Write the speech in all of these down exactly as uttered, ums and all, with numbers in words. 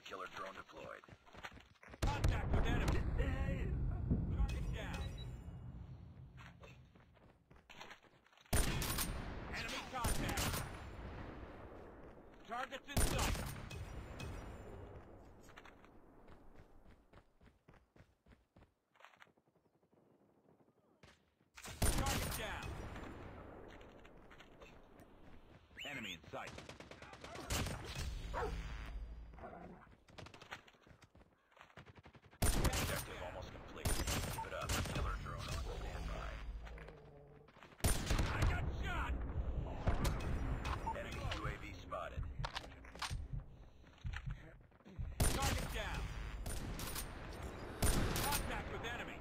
Hunter-killer drone deployed. Contact with enemy. Target down. Enemy contact. Targets in sight. Target down. Enemy in sight. Objective almost complete. Keep it up. Killer drone on standby. I got shot! Enemy U A V spotted. Target down. Contact with enemy.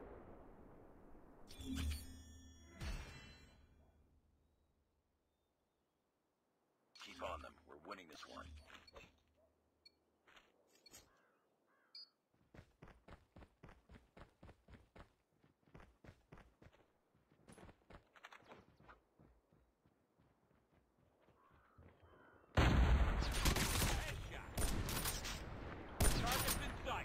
Keep on them. We're winning this one. Headshot. Targets in sight.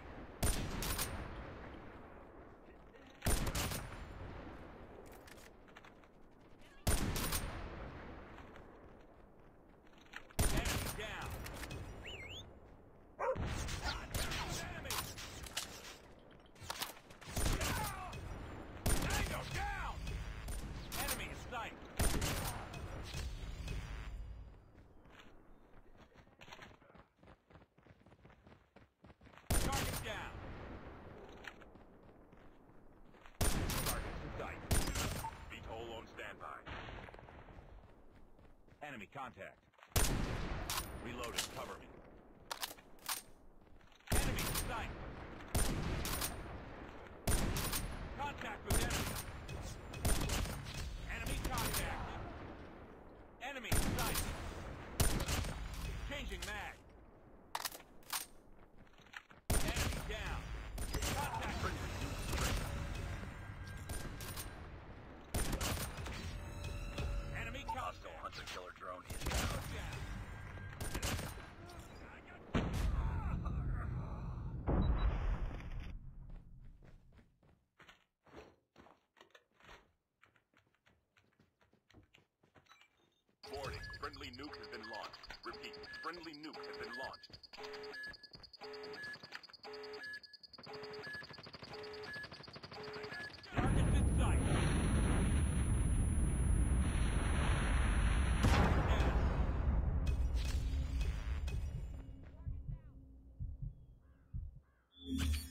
Enemy down. Enemy. Tango down. Enemy in sight. Target down. Target in sight. V-hole on standby. Enemy contact. Reloading. Cover me. Enemy in sight. Contact with enemy. Enemy contact. Enemy in sight. Changing mag. Enemy down. Contact. Enemy Hostile contact. hunter-killer drone is down. Down. Warning. Friendly nuke has been launched. Repeat. Friendly nuke has been launched. Targets in sight. Down.